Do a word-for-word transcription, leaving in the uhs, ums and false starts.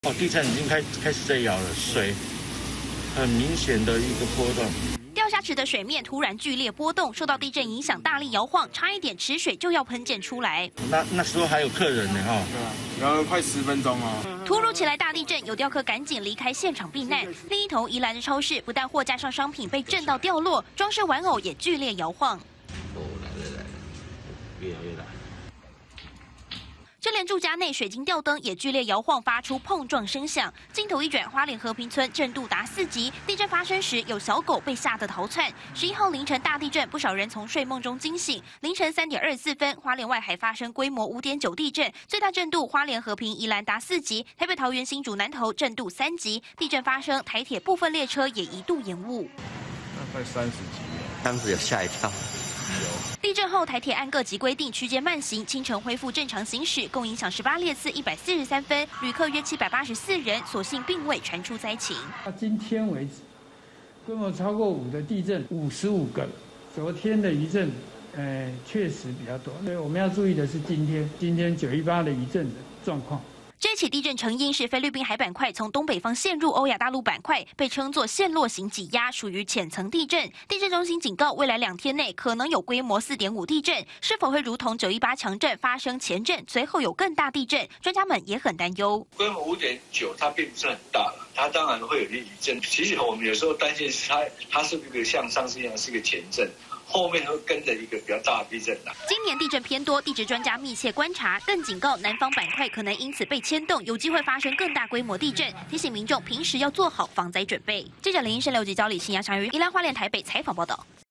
哦，地层已经开开始在摇了，水很明显的一个波动。 掉下池的水面突然剧烈波动，受到地震影响，大力摇晃，差一点池水就要喷溅出来。 那那时候还有客人呢，哈。 对啊，然后快十分钟哦。 突如其来大地震，有雕刻赶紧离开现场避难。另一头宜兰的超市，不但货架上商品被震到掉落，装饰玩偶也剧烈摇晃。 哦，来了来了，越摇越来。 就连住家内水晶吊灯也剧烈摇晃，发出碰撞声响。镜头一转，花莲和平村震度达四级。地震发生时，有小狗被吓得逃窜。十一号凌晨大地震，不少人从睡梦中惊醒。凌晨三点二十四分，花莲外海发生规模五点九地震，最大震度花莲和平、宜兰达四级，台北、桃园、新竹、南投震度三级。地震发生，台铁部分列车也一度延误。 那快三十级了， 当时有吓一跳。 地震后，台铁按各级规定区间慢行，清晨恢复正常行驶，共影响十八列次一百四十三分，旅客约七百八十四人，所幸并未传出灾情。 到今天为止，规模超过五的地震五十五个，昨天的余震，呃，确实比较多。所以我们要注意的是今天，今天九一八的余震的状况。 这起地震成因是菲律宾海板块从东北方陷入欧亚大陆板块，被称作陷落型挤压，属于浅层地震。地震中心警告，未来两天内可能有规模四点五地震，是否会如同九一八强震发生前震，随后有更大地震？专家们也很担忧。 规模五点九，它并不是很大了，它当然会有地震。其实我们有时候担心是它，它是不是一个像上次一样是一个前震？ 后面会跟着一个比较大的地震的。 今年地震偏多，地质专家密切观察，更警告南方板块可能因此被牵动，有机会发生更大规模地震，提醒民众平时要做好防灾准备。记者林生刘吉焦李新阳、祥于宜兰花莲台北采访报道。